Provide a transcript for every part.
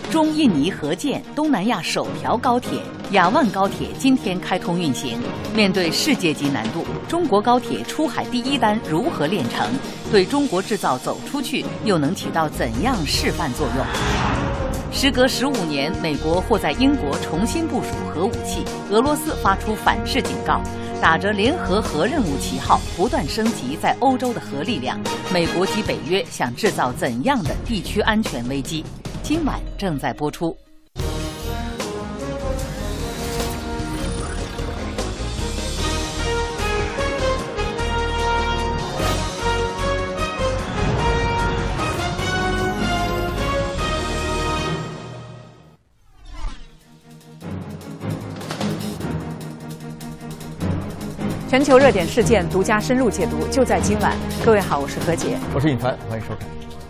中印尼合建东南亚首条高铁雅万高铁今天开通运行。面对世界级难度，中国高铁出海第一单如何炼成？对中国制造走出去又能起到怎样示范作用？时隔15年，美国或在英国重新部署核武器，俄罗斯发出反制警告。打着联合核任务旗号，不断升级在欧洲的核力量。美国及北约想制造怎样的地区安全危机？今晚正在播出。 全球热点事件独家深入解读，就在今晚。各位好，我是何洁， 我是尹凡，欢迎收看。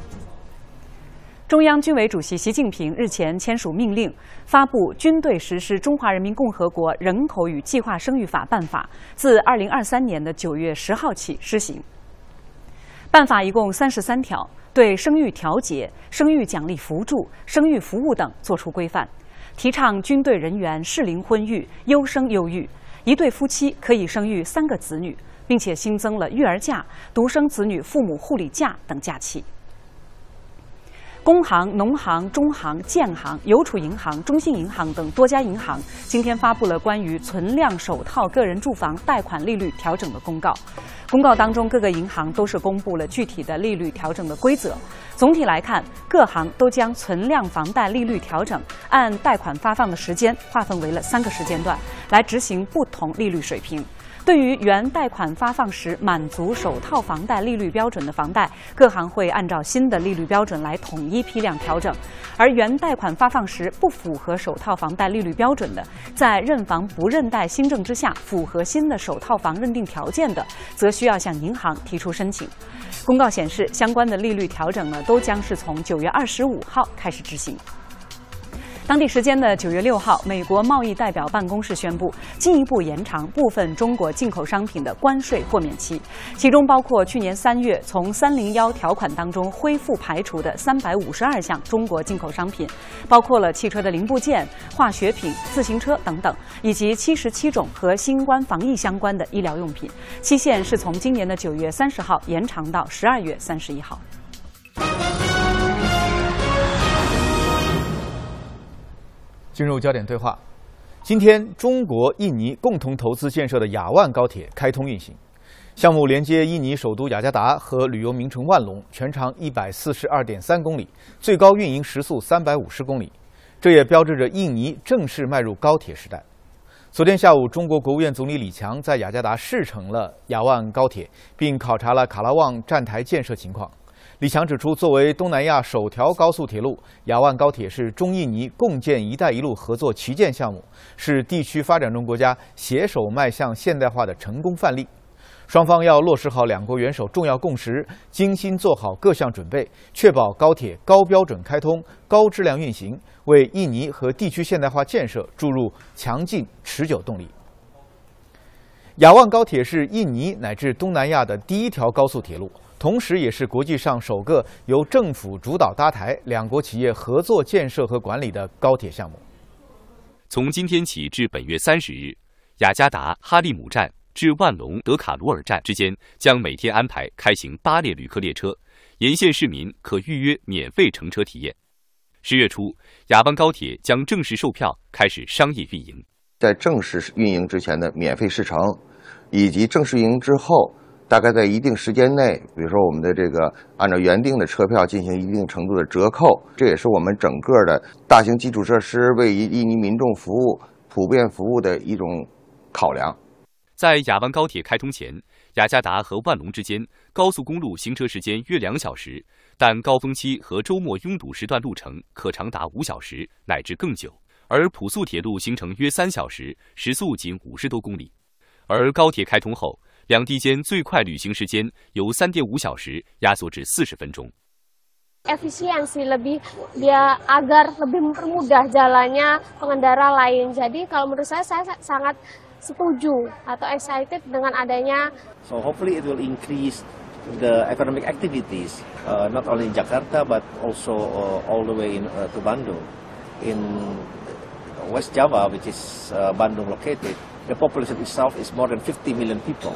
中央军委主席习近平日前签署命令，发布《军队实施中华人民共和国人口与计划生育法》办法，自2023年的9月10号起施行。办法一共33条，对生育调节、生育奖励扶助、生育服务等作出规范，提倡军队人员适龄婚育、优生优育。一对夫妻可以生育3个子女，并且新增了育儿假、独生子女父母护理假等假期。工行、农行、中行、建行、邮储银行、中信银行等多家银行今天发布了关于存量首套个人住房贷款利率调整的公告。公告当中，各个银行都是公布了具体的利率调整的规则。总体来看，各行都将存量房贷利率调整按贷款发放的时间划分为了3个时间段，来执行不同利率水平。对于原贷款发放时满足首套房贷利率标准的房贷，各行会按照新的利率标准来统一批量调整；而原贷款发放时不符合首套房贷利率标准的，在认房不认贷新政之下符合新的首套房认定条件的，则需要向银行提出申请。公告显示，相关的利率调整呢，都将是从9月25号开始执行。当地时间的9月6号，美国贸易代表办公室宣布，进一步延长部分中国进口商品的关税豁免期，其中包括去年3月从301条款当中恢复排除的352项中国进口商品，包括了汽车的零部件、化学品、自行车等等，以及77种和新冠防疫相关的医疗用品。期限是从今年的9月30号延长到12月31号。 进入焦点对话，今天中国、印尼共同投资建设的雅万高铁开通运行，项目连接印尼首都雅加达和旅游名城万隆，全长142.3公里，最高运营时速350公里，这也标志着印尼正式迈入高铁时代。昨天下午，中国国务院总理李强在雅加达试乘了雅万高铁，并考察了卡拉旺站台建设情况。李强指出，作为东南亚首条高速铁路，雅万高铁是中印尼共建“一带一路”合作旗舰项目，是地区发展中国家携手迈向现代化的成功范例。双方要落实好2国元首重要共识，精心做好各项准备，确保高铁高标准开通、高质量运行，为印尼和地区现代化建设注入强劲持久动力。雅万高铁是印尼乃至东南亚的第1条高速铁路，同时也是国际上首个由政府主导搭台、2国企业合作建设和管理的高铁项目。 从今天起至本月30日，雅加达哈利姆站至万隆德卡鲁尔站之间将每天安排开行8列旅客列车，沿线市民可预约免费乘车体验。10月初，雅万高铁将正式售票，开始商业运营。 在正式运营之前的免费试乘，以及正式运营之后，大概在一定时间内，比如说我们的这个按照原定的车票进行一定程度的折扣，这也是我们整个的大型基础设施为印尼民众服务、普遍服务的一种考量。 在雅万高铁开通前，雅加达和万隆之间高速公路行车时间约2小时，但高峰期和周末拥堵时段路程可长达5小时乃至更久。而普速铁路行程约3小时，时速仅50多公里。而高铁开通后，2地间最快旅行时间由3.5小时压缩至40分钟。 Efisiensi dia agar lebih mempermudah jalannya pengendara lain. Jadi kalau menurut saya sangat setuju atau excited dengan adanya. So hopefully it will increase the economic activities, not only in Jakarta but also all the way to Bandung. in West Java, which is Bandung located, the population itself is more than 50 million people.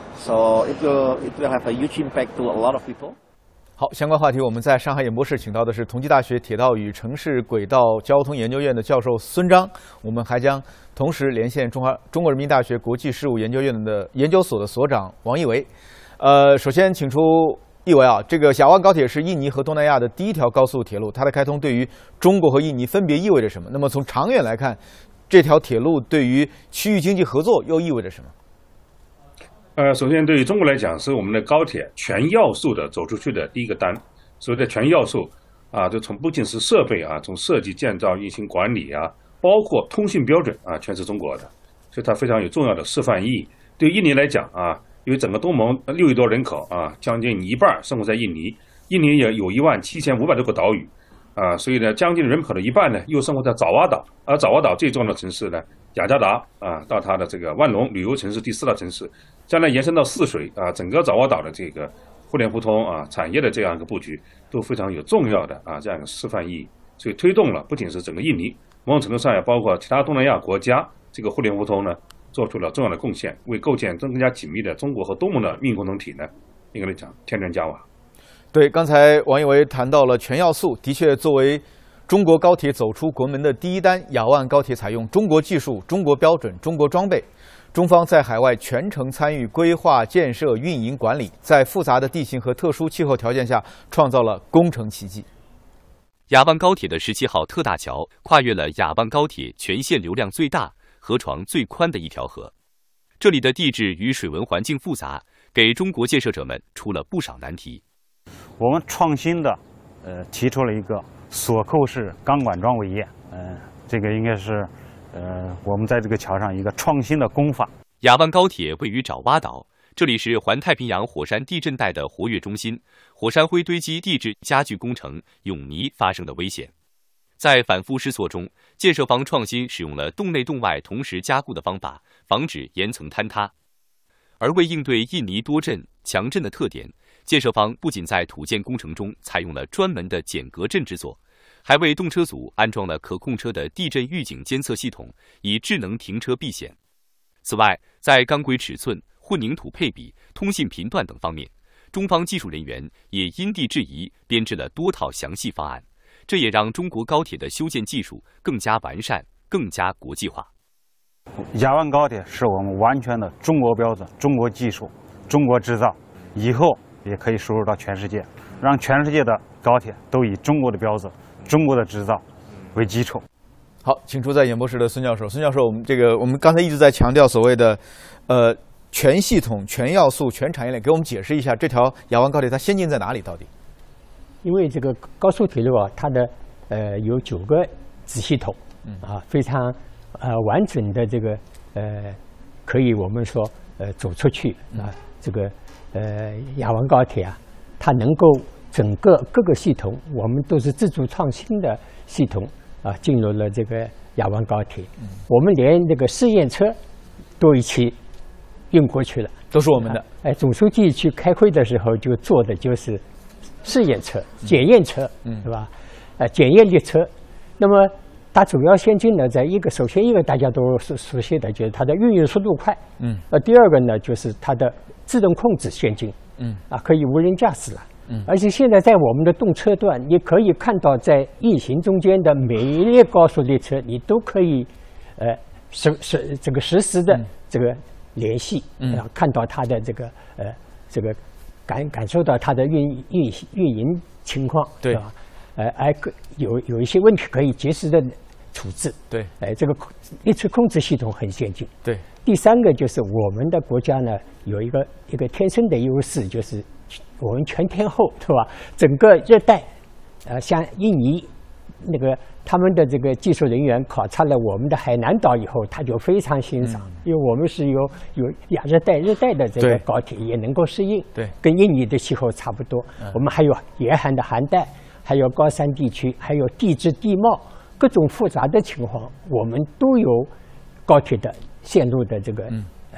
So it will have a huge impact to a lot of people. 好，相关话题我们在上海演播室请到的是同济大学铁道与城市轨道交通研究院的教授孙章，我们还将同时连线中国人民大学国际事务研究院的研究所的所长王义维。首先请出义维啊，这个雅万高铁是印尼和东南亚的第一条高速铁路，它的开通对于中国和印尼分别意味着什么？那么从长远来看，这条铁路对于区域经济合作又意味着什么？ 首先对于中国来讲，是我们的高铁全要素的走出去的第一个单。所谓的全要素啊，就不仅是设备啊，从设计、建造、运行、管理啊，包括通信标准啊，全是中国的，所以它非常有重要的示范意义。对于印尼来讲啊，因为整个东盟6亿多人口啊，将近一半生活在印尼，印尼也有17500多个岛屿啊，所以呢，将近人口的一半呢，又生活在爪哇岛，而爪哇岛最重要的城市呢，雅加达啊，到它的这个万隆旅游城市第4大城市。将来延伸到泗水啊，整个爪哇岛的这个互联互通啊，产业的这样一个布局都非常有重要的啊这样一个示范意义，所以推动了不仅是整个印尼，某种程度上也包括其他东南亚国家这个互联互通呢，做出了重要的贡献，为构建更加紧密的中国和东盟的运营共同体呢，应该来讲添砖加瓦。 对，刚才王义维谈到了全要素，的确作为中国高铁走出国门的第一单，雅万高铁采用中国技术、中国标准、中国装备。中方在海外全程参与规划、建设、运营、管理，在复杂的地形和特殊气候条件下，创造了工程奇迹。 雅万高铁的17号特大桥跨越了雅万高铁全线流量最大、河床最宽的一条河。这里的地质与水文环境复杂，给中国建设者们出了不少难题。 我们创新的提出了一个锁扣式钢管桩尾叶，这个应该是。我们在这个桥上一个创新的工法。 雅万高铁位于爪哇岛，这里是环太平洋火山地震带的活跃中心，火山灰堆积地质加剧工程永泥发生的危险。在反复试错中，建设方创新使用了洞内洞外同时加固的方法，防止岩层坍塌。而为应对印尼多震、强震的特点，建设方不仅在土建工程中采用了专门的减隔震制作，还为动车组安装了可控车的地震预警监测系统，以智能停车避险。此外，在钢轨尺寸、混凝土配比、通信频段等方面，中方技术人员也因地制宜编制了多套详细方案，这也让中国高铁的修建技术更加完善、更加国际化。 雅万高铁是我们完全的中国标准、中国技术、中国制造，以后也可以输入到全世界，让全世界的高铁都以中国的标准、中国的制造为基础。 好，请出在演播室的孙教授。孙教授，我们刚才一直在强调所谓的全系统、全要素、全产业链，给我们解释一下这条雅万高铁它先进在哪里？到底？ 因为这个高速铁路啊，它的有9个子系统，非常完整的这个可以我们说走出去啊，这个雅万高铁啊，它能够整个各个系统，我们都是自主创新的系统啊，进入了这个雅万高铁。我们连这个试验车都一起运过去了， 都是我们的。 总书记去开会的时候就坐的就是试验车、检验车，是吧？检验列车。那么它主要先进呢，首先一个大家都熟悉的，就是它的运营速度快。第二个呢，就是它的自动控制先进。可以无人驾驶了。而且现在在我们的动车段，你可以看到在运行中间的每一列高速列车，你都可以这个实时的这个联系，看到它的这个感受到它的运营情况， 对吧？有一些问题可以及时的处置。 对， 这个列车控制系统很先进。 对。 第三个就是我们的国家呢有一个天生的优势，就是我们全天候，对吧？整个热带，像印尼那个他们的这个技术人员考察了我们的海南岛以后，他就非常欣赏，因为我们是有亚热带、热带的这个高铁也能够适应， 对， 跟印尼的气候差不多。我们还有严寒的寒带，还有高山地区，还有地质地貌各种复杂的情况，我们都有高铁的线路的这个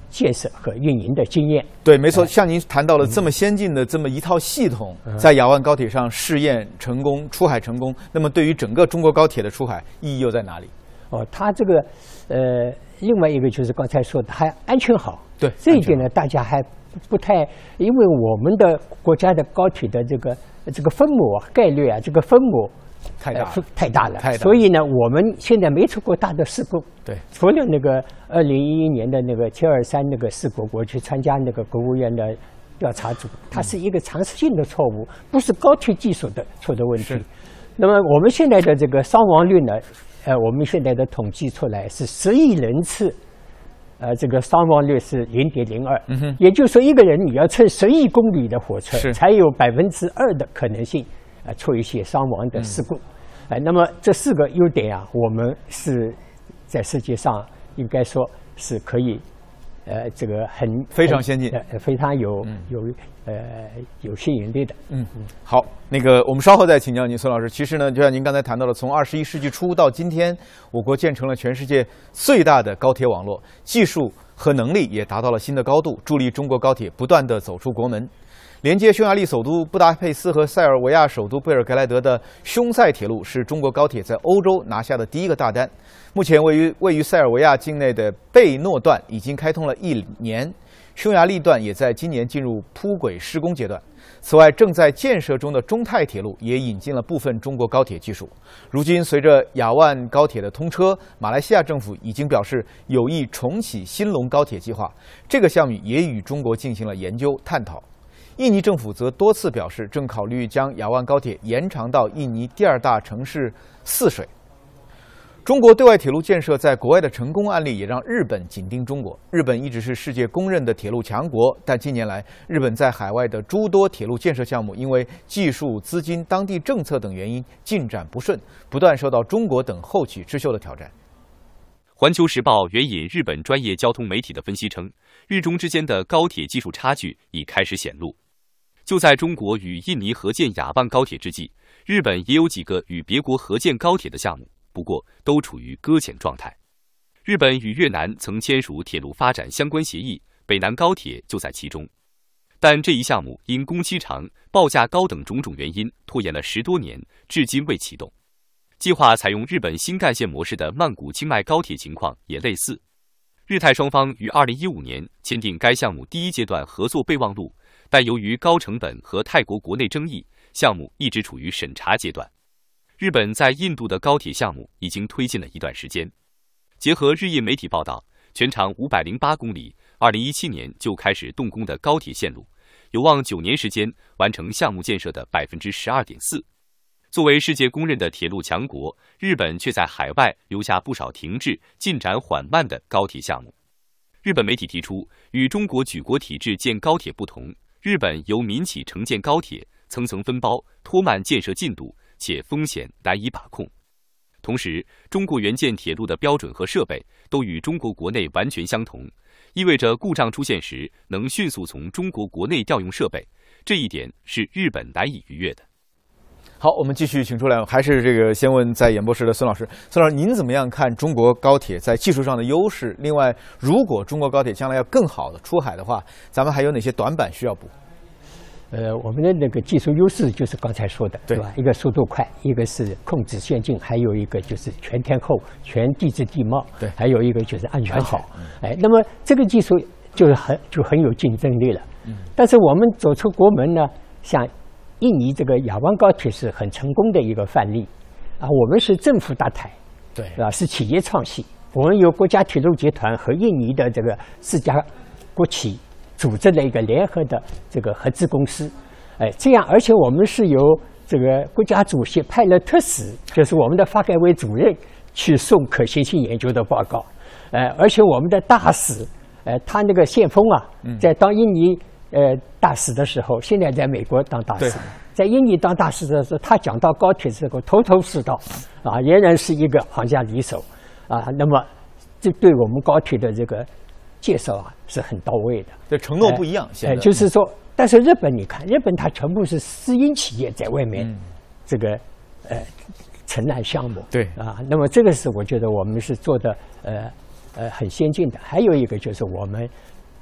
建设和运营的经验。 对，没错，像您谈到了这么先进的这么一套系统，在雅万高铁上试验成功、出海成功，那么对于整个中国高铁的出海意义又在哪里？ 它这个另外一个就是刚才说的，还安全好。 对， 这一点呢，大家还不太，因为我们的国家的高铁的这个分母概率啊，这个分母太大了，所以呢，我们现在没出过大的事故。 对， 除了那个2011年的那个723那个事故，我去参加那个国务院的调查组，它是一个常识性的错误，不是高铁技术的错的问题。那么我们现在的这个伤亡率呢，我们现在的统计出来是10亿人次。这个伤亡率是0.02，也就是说，一个人你要乘10亿公里的火车，才有2%的可能性出一些伤亡的事故。那么这4个优点啊，我们是在世界上应该说是可以，这个非常先进， 非常有吸引力的。 好，那个我们稍后再请教您，孙老师。其实呢，就像您刚才谈到了，从21世纪初到今天，我国建成了全世界最大的高铁网络，技术和能力也达到了新的高度，助力中国高铁不断地走出国门。连接匈牙利首都布达佩斯和塞尔维亚首都贝尔格莱德的匈塞铁路是中国高铁在欧洲拿下的第一个大单。目前位于塞尔维亚境内的贝诺段已经开通了1年，匈牙利段也在今年进入铺轨施工阶段。此外，正在建设中的中泰铁路也引进了部分中国高铁技术。如今，随着雅万高铁的通车，马来西亚政府已经表示有意重启新隆高铁计划，这个项目也与中国进行了研究探讨。印尼政府则多次表示，正考虑将雅万高铁延长到印尼第2大城市泗水。中国对外铁路建设在国外的成功案例也让日本紧盯中国。日本一直是世界公认的铁路强国，但近年来，日本在海外的诸多铁路建设项目因为技术、资金、当地政策等原因进展不顺，不断受到中国等后起之秀的挑战。 环球时报援引日本专业交通媒体的分析称，日中之间的高铁技术差距已开始显露。就在中国与印尼合建雅万高铁之际，日本也有几个与别国合建高铁的项目，不过都处于搁浅状态。日本与越南曾签署铁路发展相关协议，北南高铁就在其中。但这一项目因工期长、报价高等种种原因，拖延了10多年，至今未启动。计划采用日本新干线模式的曼谷清迈高铁情况也类似。日泰双方于2015年签订该项目第1阶段合作备忘录，但由于高成本和泰国国内争议，项目一直处于审查阶段。日本在印度的高铁项目已经推进了一段时间。结合日印媒体报道，全长508公里，2017年就开始动工的高铁线路，有望9年时间完成项目建设的12.4%。作为世界公认的铁路强国，日本却在海外留下不少停滞、进展缓慢的高铁项目。日本媒体提出，与中国举国体制建高铁不同，日本由民企承建高铁，层层分包，拖慢建设进度，且风险难以把控。同时，中国援建铁路的标准和设备都与中国国内完全相同，意味着故障出现时能迅速从中国国内调用设备，这一点是日本难以逾越的。 好，我们继续请出来，还是这个先问在演播室的孙老师。孙老师，您怎么样看中国高铁在技术上的优势？另外，如果中国高铁将来要更好的出海的话，咱们还有哪些短板需要补？ 我们的那个技术优势就是刚才说的，对吧？一个速度快，一个是控制先进，还有一个就是全天候、全地质地貌，对，还有一个就是安全好。那么这个技术就很有竞争力了。但是我们走出国门呢，像印尼这个雅万高铁是很成功的一个范例啊。我们是政府搭台，对，是企业创新。我们有国家铁路集团和印尼的这个4家国企组织了一个联合的这个合资公司，这样，而且我们是由这个国家主席派了特使，就是我们的发改委主任去送可行性研究的报告，而且我们的大使，他那个宪锋啊，在当印尼大使的时候，现在在美国当大使，在印尼当大使的时候，他讲到高铁之后头头是道，啊，仍然是一个行家里手，啊，那么这对我们高铁的这个介绍啊是很到位的。 这承诺不一样， 就是说，但是日本你看，日本它全部是私营企业在外面这个承揽项目，对啊，那么这个是我觉得我们是做的很先进的。还有一个就是我们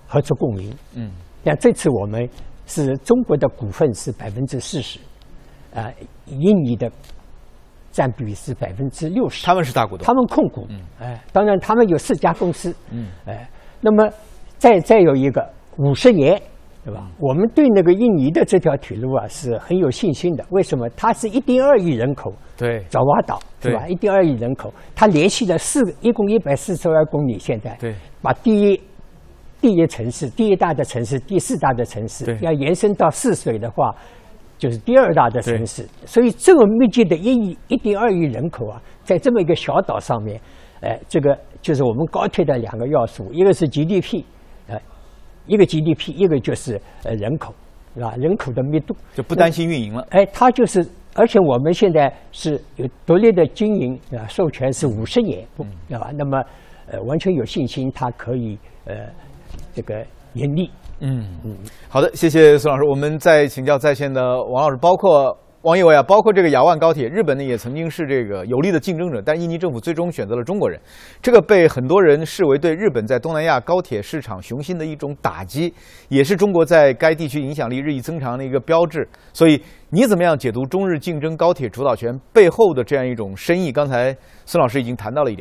合作共赢。像这次我们是中国的股份是40%，印尼的占比是60%， 他们是大股东， 他们控股。当然他们有4家公司。那么再有一个50年，对吧？我们对那个印尼的这条铁路啊是很有信心的。为什么？它是1.2亿人口， 对， 爪哇岛，对吧？1.2亿人口，它联系了一共142公里。现在， 对， 把第一城市、第1大的城市、第4大的城市，要延伸到泗水的话，就是第2大的城市。所以这么密集的1.2亿人口啊，在这么一个小岛上面，这个就是我们高铁的2个要素，一个是 GDP。一个 GDP， 一个就是人口，是吧？人口的密度就不担心运营了。 它就是，而且我们现在是有独立的经营授权是50年，对吧？那么完全有信心，它可以这个盈利。 好的，谢谢孙老师。我们再请教在线的王老师，包括王毅伟啊，包括这个雅万高铁，日本呢也曾经是这个有力的竞争者，但印尼政府最终选择了中国人，这个被很多人视为对日本在东南亚高铁市场雄心的一种打击，也是中国在该地区影响力日益增长的一个标志。所以你怎么样解读中日竞争高铁主导权背后的这样一种深意？刚才孙老师已经谈到了一点。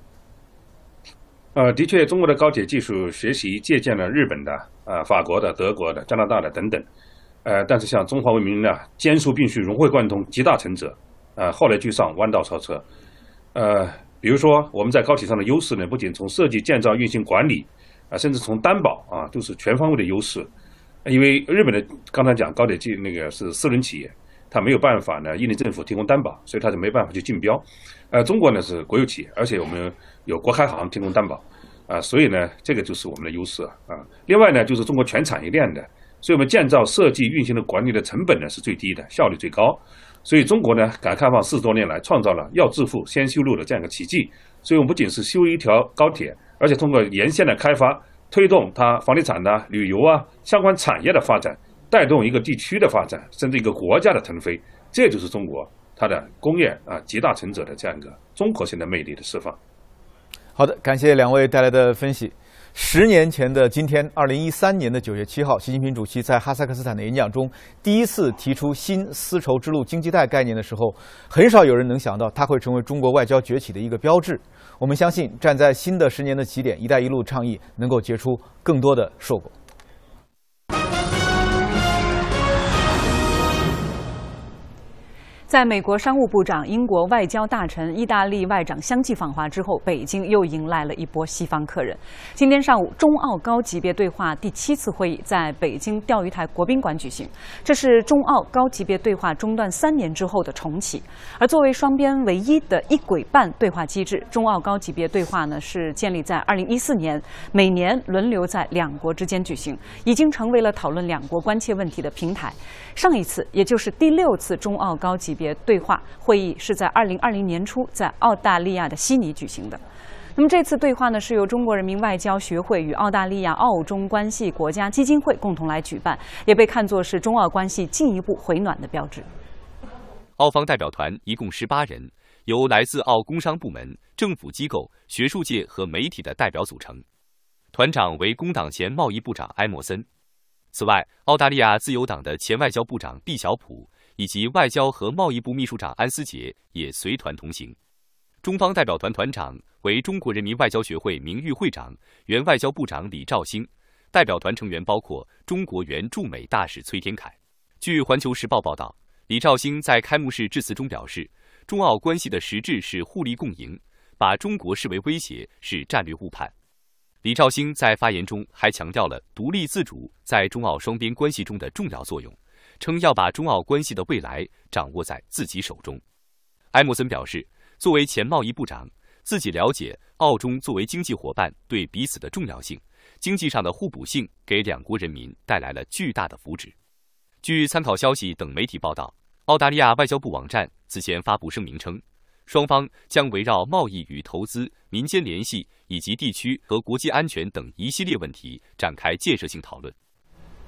的确，中国的高铁技术学习借鉴了日本的、法国的、德国的、加拿大的等等。但是像中华文明呢，兼收并蓄，融会贯通，集大成者，后来居上，弯道超车。比如说我们在高铁上的优势呢，不仅从设计、建造、运行、管理，甚至从担保都是全方位的优势。因为日本的刚才讲高铁那个是私人企业，它没有办法呢，印尼政府提供担保，所以它就没办法去竞标。中国呢是国有企业，而且我们有国开行提供担保，所以呢这个就是我们的优势啊。另外呢就是中国全产业链的。所以我们建造、设计、运行的管理的成本呢是最低的，效率最高。所以中国呢，改革开放40多年来，创造了要致富先修路的这样一个奇迹。所以我们不仅是修一条高铁，而且通过沿线的开发，推动它房地产的、旅游相关产业的发展，带动一个地区的发展，甚至一个国家的腾飞。这就是中国它的工业集大成者的这样一个综合性的魅力的释放。 好的，感谢两位带来的分析。10年前的今天，2013年的9月7号，习近平主席在哈萨克斯坦的演讲中，第一次提出新丝绸之路经济带概念的时候，很少有人能想到它会成为中国外交崛起的一个标志。我们相信，站在新的10年的起点，“一带一路”倡议能够结出更多的硕果。 在美国商务部长、英国外交大臣、意大利外长相继访华之后，北京又迎来了一波西方客人。今天上午，中澳高级别对话第7次会议在北京钓鱼台国宾馆举行，这是中澳高级别对话中断3年之后的重启。而作为双边唯一的一轨半对话机制，中澳高级别对话呢是建立在2014年，每年轮流在2国之间举行，已经成为了讨论2国关切问题的平台。上一次，也就是第6次中澳高级别对话会议是在2020年初在澳大利亚的悉尼举行的。那么这次对话呢，是由中国人民外交学会与澳大利亚澳中关系国家基金会共同来举办，也被看作是中澳关系进一步回暖的标志。 澳方代表团一共18人，由来自澳工商部门、政府机构、学术界和媒体的代表组成。团长为工党前贸易部长埃默森。此外，澳大利亚自由党的前外交部长毕晓普以及外交和贸易部秘书长安思杰也随团同行。中方代表团团长为中国人民外交学会名誉会长、原外交部长李肇星，代表团成员包括中国原驻美大使崔天凯。据《环球时报》报道，李肇星在开幕式致辞中表示，中澳关系的实质是互利共赢，把中国视为威胁是战略误判。李肇星在发言中还强调了独立自主在中澳双边关系中的重要作用，称要把中澳关系的未来掌握在自己手中。埃默森表示，作为前贸易部长，自己了解澳中作为经济伙伴对彼此的重要性，经济上的互补性给2国人民带来了巨大的福祉。据参考消息等媒体报道，澳大利亚外交部网站此前发布声明称，双方将围绕贸易与投资、民间联系以及地区和国际安全等一系列问题展开建设性讨论。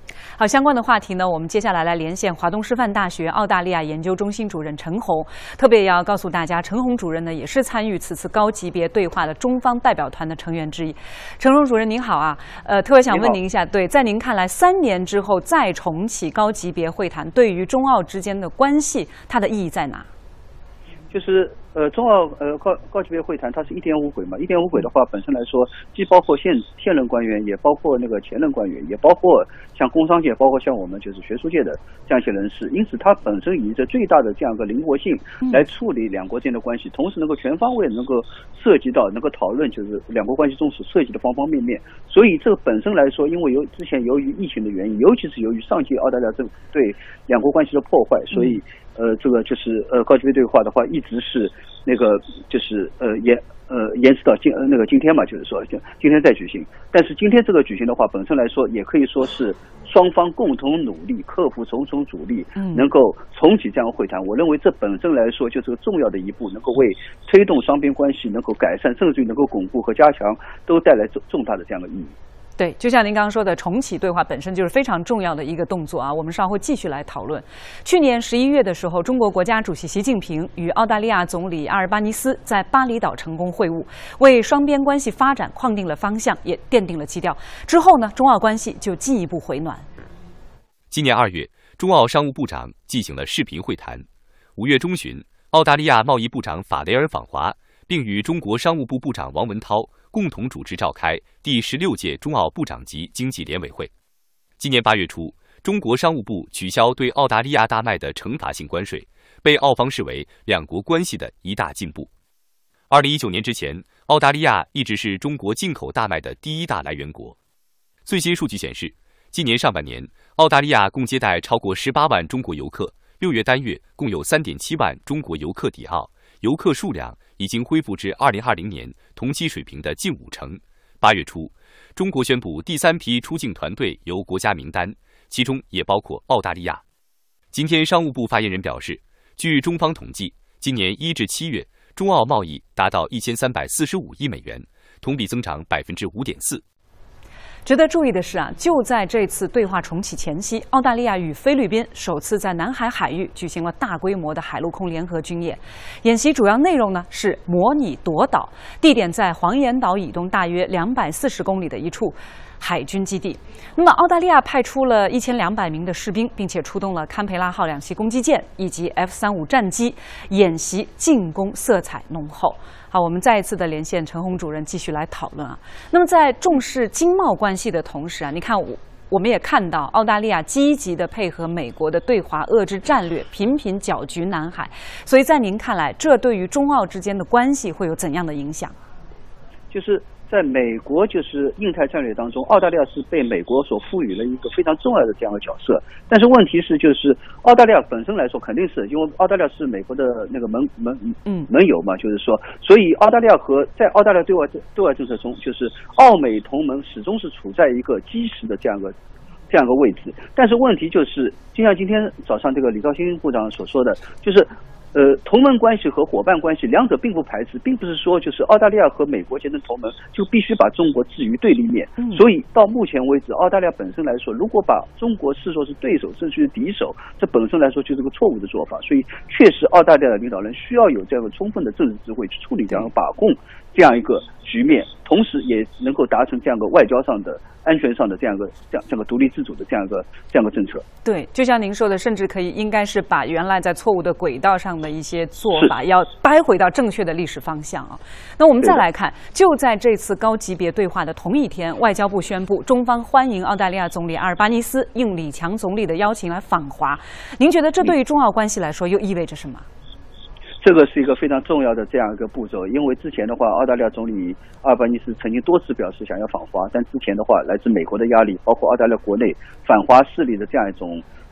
好，相关的话题呢，我们接下来来连线华东师范大学澳大利亚研究中心主任陈红。特别要告诉大家，陈红主任呢也是参与此次高级别对话的中方代表团的成员之一。陈红主任您好啊，特别想问您一下，对，在您看来，3年之后再重启高级别会谈，对于中澳之间的关系，它的意义在哪？ 就是中澳高级别会谈，它是1点5轨嘛，1点5轨的话，本身来说，既包括现任官员，也包括那个前任官员，也包括像工商界，包括像我们就是学术界的这样一些人士，因此它本身以着最大的这样一个灵活性来处理两国之间的关系，同时能够全方位能够涉及到能够讨论就是两国关系中所涉及的方方面面。所以这个本身来说，因为之前由于疫情的原因，尤其是由于上届澳大利亚政府对两国关系的破坏，所以这个就是高级别对话的话，一直是那个就是延迟到今天嘛，就是说今天再举行。但是今天这个举行的话，本身来说也可以说是双方共同努力，克服重重阻力，能够重启这样的会谈。我认为这本身来说就是个重要的一步，能够为推动双边关系能够改善，甚至于能够巩固和加强，都带来重大的这样的意义。 对，就像您刚刚说的，重启对话本身就是非常重要的一个动作啊。我们稍后继续来讨论。去年11月的时候，中国国家主席习近平与澳大利亚总理阿尔巴尼斯在巴厘岛成功会晤，为双边关系发展框定了方向，也奠定了基调。之后呢，中澳关系就进一步回暖。 今年2月，中澳商务部长进行了视频会谈。5月中旬，澳大利亚贸易部长法雷尔访华，并与中国商务部部长王文涛共同主持召开第16届中澳部长级经济联委会。今年8月初，中国商务部取消对澳大利亚大麦的惩罚性关税，被澳方视为两国关系的一大进步。2019年之前，澳大利亚一直是中国进口大麦的第1大来源国。最新数据显示，今年上半年，澳大利亚共接待超过18万中国游客，6月单月共有3.7万中国游客抵澳，游客数量已经恢复至2020年同期水平的近50%。8月初，中国宣布第3批出境团队由国家名单，其中也包括澳大利亚。今天，商务部发言人表示，据中方统计，今年1至7月，中澳贸易达到1345亿美元，同比增长5.4%。 值得注意的是啊，就在这次对话重启前夕，澳大利亚与菲律宾首次在南海海域举行了大规模的海陆空联合军演。演习主要内容呢是模拟夺岛，地点在黄岩岛以东大约240公里的一处海军基地。那么，澳大利亚派出了1200名的士兵，并且出动了堪培拉号2栖攻击舰以及 F-35战机，演习进攻色彩浓厚。好，我们再一次的连线陈红主任继续来讨论啊。那么在重视经贸关系的同时啊，你看我们也看到澳大利亚积极的配合美国的对华遏制战略，频频搅局南海。所以在您看来，这对于中澳之间的关系会有怎样的影响？ 就是在美国就是印太战略当中，澳大利亚是被美国所赋予了一个非常重要的这样的角色。但是问题是，就是澳大利亚本身来说，肯定是因为澳大利亚是美国的那个盟友嘛，就是说，所以澳大利亚在澳大利亚对外政策中，就是澳美同盟始终是处在一个基石的这样一个位置。但是问题就是，就像今天早上这个李肇星部长所说的，就是同盟关系和伙伴关系两者并不排斥，并不是说就是澳大利亚和美国结成同盟就必须把中国置于对立面。所以到目前为止，澳大利亚本身来说，如果把中国视作是对手甚至是敌手，这本身来说就是个错误的做法。所以确实澳大利亚的领导人需要有这样的充分的政治智慧去处理这样的把控这样一个局面，同时也能够达成这样一个外交上的安全上的这样一个独立自主的这样一个政策。 对，就像您说的，甚至应该是把原来在错误的轨道上的一些做法要掰回到正确的历史方向啊。那我们再来看，就在这次高级别对话的同一天，外交部宣布中方欢迎澳大利亚总理阿尔巴尼斯应李强总理的邀请来访华。您觉得这对于中澳关系来说又意味着什么？ 这个是一个非常重要的这样一个步骤，因为之前的话，澳大利亚总理阿尔巴尼斯曾经多次表示想要访华，但之前的话，来自美国的压力，包括澳大利亚国内反华势力的这样一种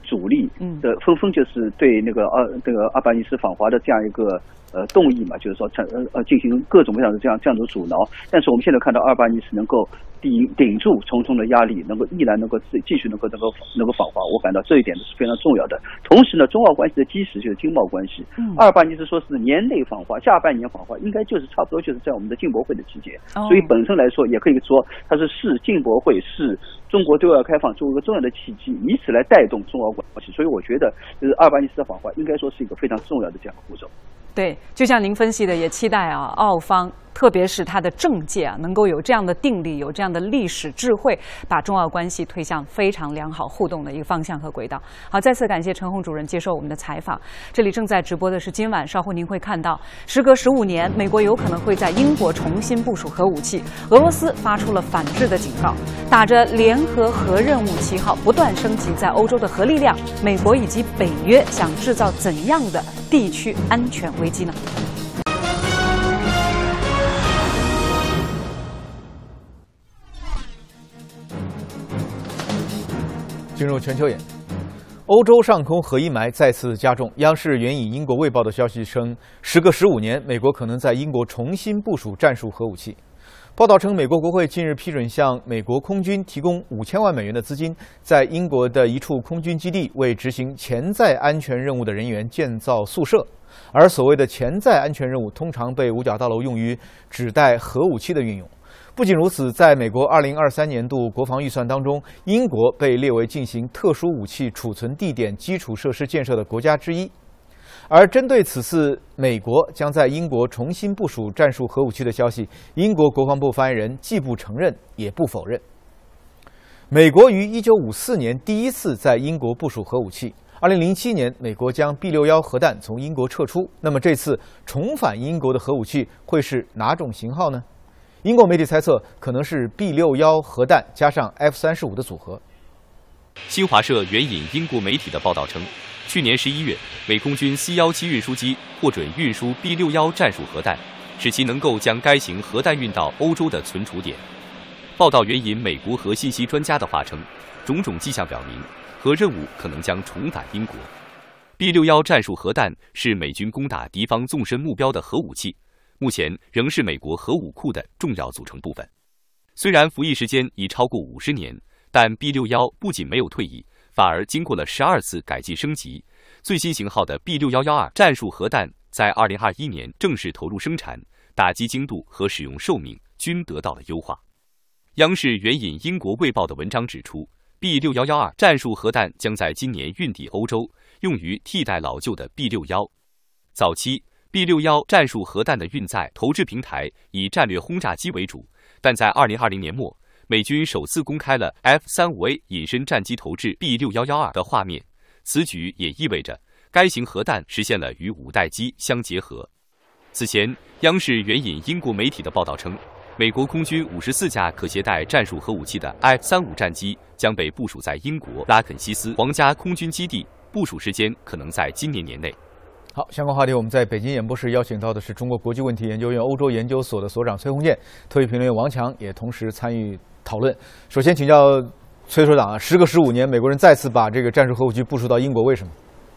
阻力的纷纷就是对那个阿巴尼斯访华的这样一个动议嘛，就是说进行各种各样的这样的阻挠。但是我们现在看到阿巴尼斯能够顶住重重的压力，能够依然能够继续能够访华，我感到这一点是非常重要的。同时呢，中澳关系的基石就是经贸关系。阿尔巴尼斯说是年内访华，下半年访华，应该就是差不多就是在我们的进博会的期间，所以本身来说也可以说它是进博会是中国对外开放作为一个重要的契机，以此来带动中澳关系。所以我觉得就是阿尔巴尼斯的访华应该说是一个非常重要的这样的步骤。 对，就像您分析的，也期待澳方，特别是他的政界能够有这样的定力，有这样的历史智慧，把中澳关系推向非常良好互动的一个方向和轨道。好，再次感谢陈红主任接受我们的采访。这里正在直播的是今晚，稍后您会看到，时隔15年，美国有可能会在英国重新部署核武器，俄罗斯发出了反制的警告，打着联合核任务旗号，不断升级在欧洲的核力量。美国以及北约想制造怎样的地区安全危机呢？ 进入全球眼，欧洲上空核阴霾再次加重。央视援引英国《卫报》的消息称，时隔15年，美国可能在英国重新部署战术核武器。报道称，美国国会近日批准向美国空军提供5000万美元的资金，在英国的一处空军基地为执行潜在安全任务的人员建造宿舍。而所谓的潜在安全任务，通常被五角大楼用于指代核武器的运用。不仅如此，在美国2023年度国防预算当中，英国被列为进行特殊武器储存地点基础设施建设的国家之一。而针对此次美国将在英国重新部署战术核武器的消息，英国国防部发言人既不承认也不否认。美国于1954年第一次在英国部署核武器，2007年美国将 B61核弹从英国撤出。那么这次重返英国的核武器会是哪种型号呢？英国媒体猜测可能是 B61核弹加上 F-35的组合。 新华社援引英国媒体的报道称，去年11月，美空军 C-17运输机获准运输 B61战术核弹，使其能够将该型核弹运到欧洲的存储点。报道援引美国核信息专家的话称，种种迹象表明，核任务可能将重返英国。B61战术核弹是美军攻打敌方纵深目标的核武器，目前仍是美国核武库的重要组成部分。虽然服役时间已超过50年，但 B61不仅没有退役，反而经过了12次改进升级。最新型号的 B6112战术核弹在2021年正式投入生产，打击精度和使用寿命均得到了优化。央视援引英国《卫报》的文章指出， B6112战术核弹将在今年运抵欧洲，用于替代老旧的 B61。早期B61战术核弹的运载投掷平台以战略轰炸机为主，但在2020年末，美军首次公开了 F-35A 隐身战机投掷 B6112的画面。此举也意味着该型核弹实现了与五代机相结合。此前，央视援引英国媒体的报道称，美国空军54架可携带战术核武器的 F-35战机将被部署在英国拉肯西斯皇家空军基地，部署时间可能在今年年内。 好，相关话题我们在北京演播室邀请到的是中国国际问题研究院欧洲研究所的所长崔洪建，特约评论员王强也同时参与讨论。首先请教崔所长啊，时隔15年，美国人再次把这个战术核武器部署到英国，为什么？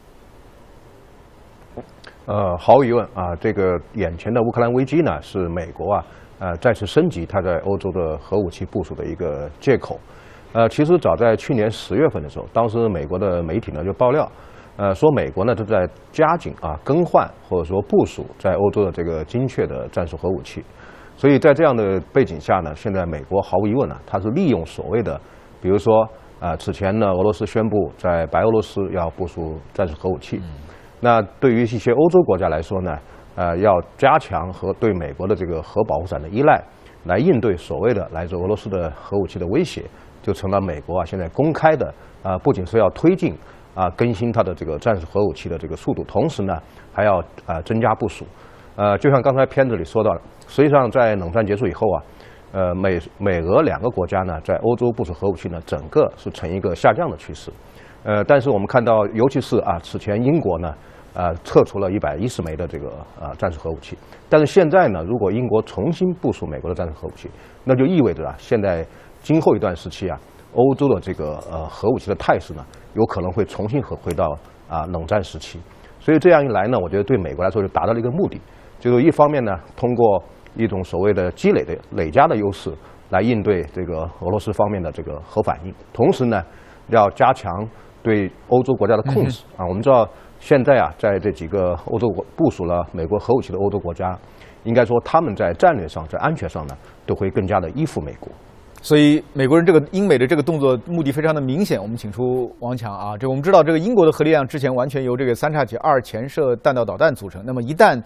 毫无疑问啊，这个眼前的乌克兰危机呢，是美国再次升级它在欧洲的核武器部署的一个借口。其实早在去年10月份的时候，当时美国的媒体呢就爆料，说美国呢正在加紧更换或者说部署在欧洲的这个精确的战术核武器。所以在这样的背景下呢，现在美国毫无疑问它是利用所谓的，比如说此前呢俄罗斯宣布在白俄罗斯要部署战术核武器，那对于一些欧洲国家来说呢，要加强和对美国的这个核保护伞的依赖，来应对所谓的来自俄罗斯的核武器的威胁，就成了美国现在公开的不仅是要推进更新它的这个战术核武器的这个速度，同时呢还要增加部署。就像刚才片子里说到的，实际上在冷战结束以后美俄两个国家呢在欧洲部署核武器呢，整个是呈一个下降的趋势。但是我们看到，尤其是此前英国呢撤出了110枚的这个战术核武器，但是现在呢，如果英国重新部署美国的战术核武器，那就意味着现在今后一段时期欧洲的这个核武器的态势呢，有可能会重新回到冷战时期。所以这样一来呢，我觉得对美国来说就达到了一个目的，就是一方面呢，通过一种所谓的积累的累加的优势来应对这个俄罗斯方面的这个核反应，同时呢，要加强对欧洲国家的控制我们知道现在在这几个欧洲部署了美国核武器的欧洲国家，应该说他们在战略上、在安全上呢，都会更加的依附美国。 所以美国人这个英美的这个动作目的非常的明显。我们请出王强啊，这我们知道这个英国的核力量之前完全由这个3x2前射弹道导弹组成。那么一旦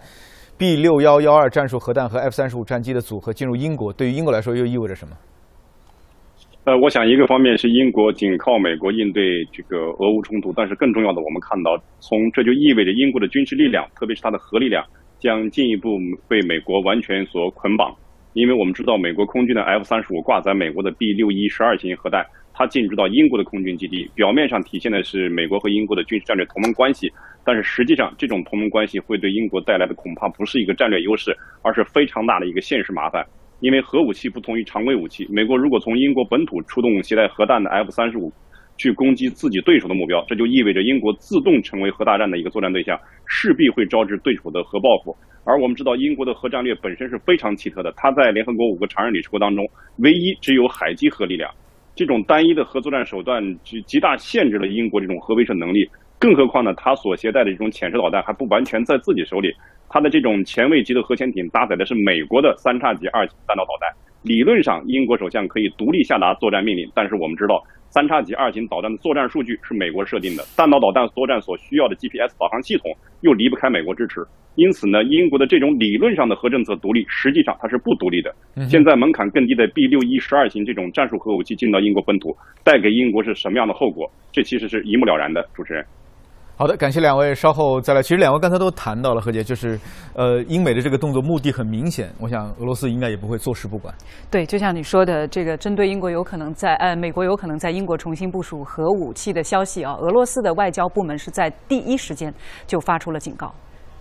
B6112战术核弹和 F-35战机的组合进入英国，对于英国来说又意味着什么？ 我想一个方面是英国仅靠美国应对这个俄乌冲突，但是更重要的，我们看到这就意味着英国的军事力量，特别是它的核力量，将进一步被美国完全所捆绑。因为我们知道美国空军的 F-35挂载美国的 B6112型核弹，它进入到英国的空军基地，表面上体现的是美国和英国的军事战略同盟关系，但是实际上这种同盟关系会对英国带来的恐怕不是一个战略优势，而是非常大的一个现实麻烦。因为核武器不同于常规武器，美国如果从英国本土出动携带核弹的 F-35去攻击自己对手的目标，这就意味着英国自动成为核大战的一个作战对象，势必会招致对手的核报复。而我们知道英国的核战略本身是非常奇特的，它在联合国5个常任理事国当中，唯一只有海基核力量。这种单一的核作战手段极大限制了英国这种核威慑能力，更何况呢，它所携带的这种潜射导弹还不完全在自己手里，它的这种前卫级的核潜艇搭载的是美国的3x2弹道导弹。理论上，英国首相可以独立下达作战命令，但是我们知道3x2型导弹的作战数据是美国设定的，弹道导弹作战所需要的 GPS 导航系统又离不开美国支持，因此呢，英国的这种理论上的核政策独立，实际上它是不独立的。现在门槛更低的 B6112型这种战术核武器进到英国本土，带给英国是什么样的后果？这其实是一目了然的。主持人。 好的，感谢两位，稍后再来。其实两位刚才都谈到了，何姐，就是英美的这个动作目的很明显，我想俄罗斯应该也不会坐视不管。 对，就像你说的，这个针对英国有可能在美国有可能在英国重新部署核武器的消息俄罗斯的外交部门是在第一时间就发出了警告。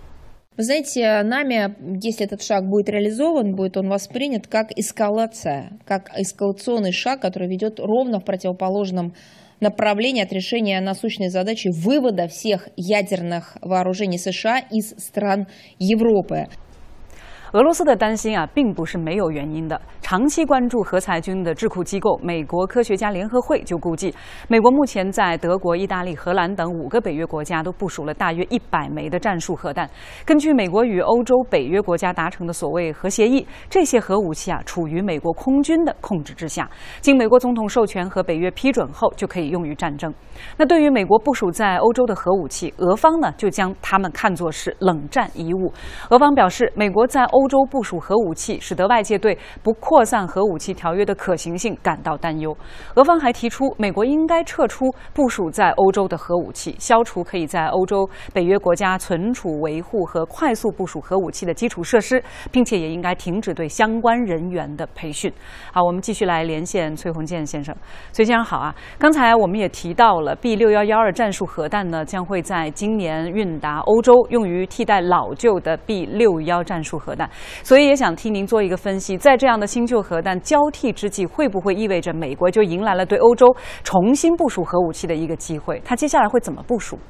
Вы знаете, нами, если этот шаг будет реализован, будет он воспринят как эскалация, как эскалационный шаг, который ведет ровно в противоположном направлении от решения насущной задачи вывода всех ядерных вооружений США из стран Европы. 俄罗斯的担心并不是没有原因的。长期关注核裁军的智库机构美国科学家联合会就估计，美国目前在德国、意大利、荷兰等5个北约国家都部署了大约100枚的战术核弹。根据美国与欧洲、北约国家达成的所谓核协议，这些核武器处于美国空军的控制之下，经美国总统授权和北约批准后就可以用于战争。那对于美国部署在欧洲的核武器，俄方呢就将它们看作是冷战遗物。俄方表示，美国在欧洲部署核武器，使得外界对不扩散核武器条约的可行性感到担忧。俄方还提出，美国应该撤出部署在欧洲的核武器，消除可以在欧洲北约国家存储、维护和快速部署核武器的基础设施，并且也应该停止对相关人员的培训。好，我们继续来连线崔洪建先生。崔先生好啊，刚才我们也提到了 B6112战术核弹呢，将会在今年运达欧洲，用于替代老旧的 B61战术核弹。所以也想听您做一个分析，在这样的新旧核弹交替之际，会不会意味着美国就迎来了对欧洲重新部署核武器的一个机会？它接下来会怎么部署？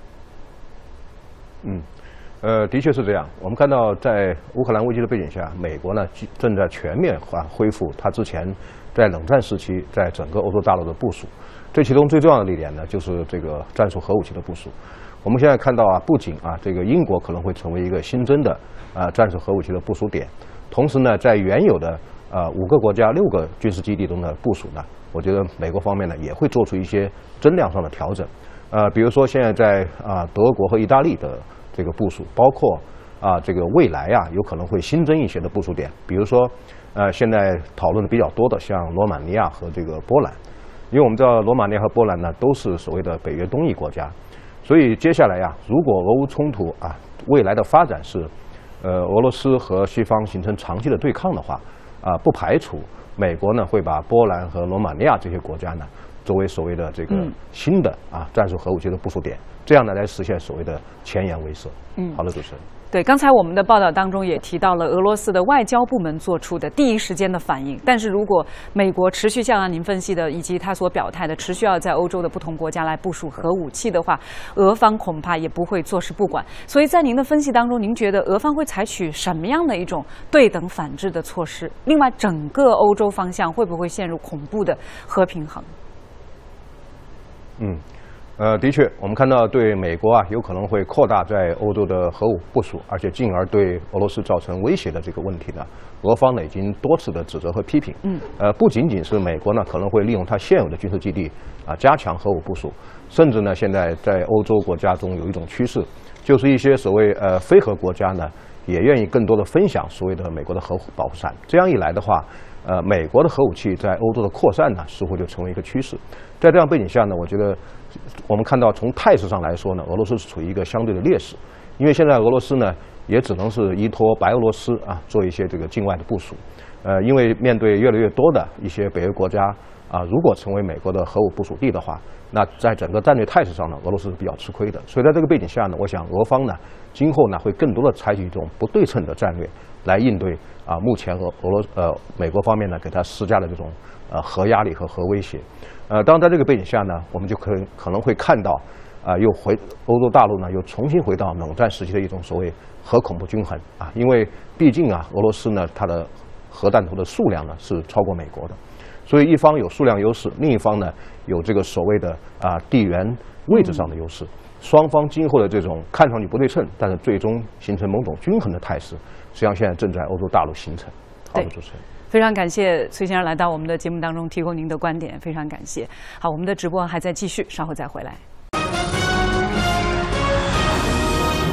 的确是这样。我们看到，在乌克兰危机的背景下，美国呢正在全面化恢复它之前在冷战时期在整个欧洲大陆的部署。这其中最重要的一点呢，就是这个战术核武器的部署。我们现在看到不仅这个英国可能会成为一个新增的战术核武器的部署点，同时呢，在原有的5个国家6个军事基地中的部署呢，我觉得美国方面呢也会做出一些增量上的调整。比如说现在在德国和意大利的这个部署，包括这个未来有可能会新增一些的部署点，比如说现在讨论的比较多的像罗马尼亚和这个波兰，因为我们知道罗马尼亚和波兰呢都是所谓的北约东翼国家。所以接下来如果俄乌冲突未来的发展是，俄罗斯和西方形成长期的对抗的话，不排除美国呢会把波兰和罗马尼亚这些国家呢作为所谓的这个新的战术核武器的部署点，这样呢来实现所谓的前沿威慑。好的，主持人。 对，刚才我们的报道当中也提到了俄罗斯的外交部门做出的第一时间的反应。但是如果美国持续像您分析的，以及他所表态的，持续要在欧洲的不同国家来部署核武器的话，俄方恐怕也不会坐视不管。所以在您的分析当中，您觉得俄方会采取什么样的一种对等反制的措施？另外，整个欧洲方向会不会陷入恐怖的核平衡？ 的确，我们看到对美国有可能会扩大在欧洲的核武部署，而且进而对俄罗斯造成威胁的这个问题呢，俄方呢已经多次的指责和批评。不仅仅是美国呢可能会利用它现有的军事基地加强核武部署，甚至呢现在在欧洲国家中有一种趋势，就是一些所谓非核国家呢也愿意更多的分享所谓的美国的核保护伞。这样一来的话，美国的核武器在欧洲的扩散呢似乎就成为一个趋势。在这样背景下呢，我觉得我们看到从态势上来说呢，俄罗斯是处于一个相对的劣势，因为现在俄罗斯呢也只能是依托白俄罗斯做一些这个境外的部署。因为面对越来越多的一些北约国家如果成为美国的核武部署地的话，那在整个战略态势上呢，俄罗斯是比较吃亏的。所以在这个背景下呢，我想俄方呢今后呢会更多的采取一种不对称的战略来应对目前美国方面呢给他施加的这种核压力和核威胁。当然在这个背景下呢，我们就可能会看到欧洲大陆呢又重新回到冷战时期的一种所谓核恐怖均衡因为毕竟俄罗斯呢它的核弹头的数量呢是超过美国的，所以一方有数量优势，另一方呢有这个所谓的地缘位置上的优势。双方今后的这种看上去不对称，但是最终形成某种均衡的态势，实际上现在正在欧洲大陆形成。好的，主持人。 非常感谢崔先生来到我们的节目当中提供您的观点，非常感谢。好，我们的直播还在继续，稍后再回来。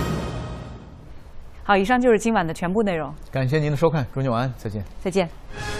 好，以上就是今晚的全部内容。 感谢您的收看，祝您晚安，再见。 再见。